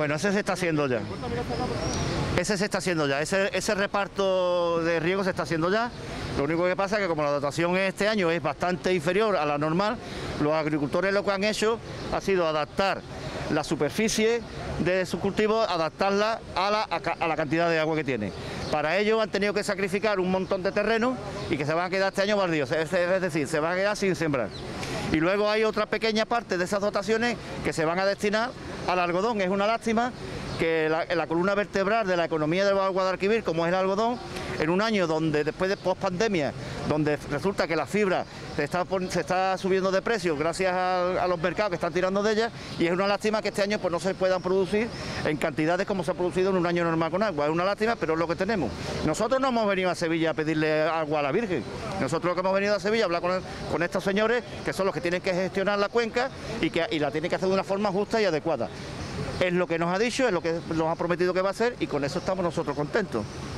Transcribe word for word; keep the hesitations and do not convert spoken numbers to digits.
Bueno, ese se está haciendo ya. Ese se está haciendo ya, ese, ese reparto de riego se está haciendo ya. Lo único que pasa es que como la dotación este año es bastante inferior a la normal, los agricultores lo que han hecho ha sido adaptar la superficie de sus cultivos, adaptarla a la, a la cantidad de agua que tiene. Para ello han tenido que sacrificar un montón de terreno y que se van a quedar este año baldíos, es, es decir, se van a quedar sin sembrar. Y luego hay otra pequeña parte de esas dotaciones que se van a destinar al algodón. Es una lástima que la, la columna vertebral de la economía del Guadalquivir, como es el algodón, en un año donde después de post pandemia, donde resulta que la fibra se está, se está subiendo de precio gracias a, a los mercados que están tirando de ella, y es una lástima que este año pues no se puedan producir en cantidades como se ha producido en un año normal con agua. Es una lástima, pero es lo que tenemos. Nosotros no hemos venido a Sevilla a pedirle agua a la Virgen. Nosotros lo que hemos venido a Sevilla a hablar con, el, con estos señores, que son los que tienen que gestionar la cuenca y que y la tienen que hacer de una forma justa y adecuada. Es lo que nos ha dicho, es lo que nos ha prometido que va a hacer, y con eso estamos nosotros contentos.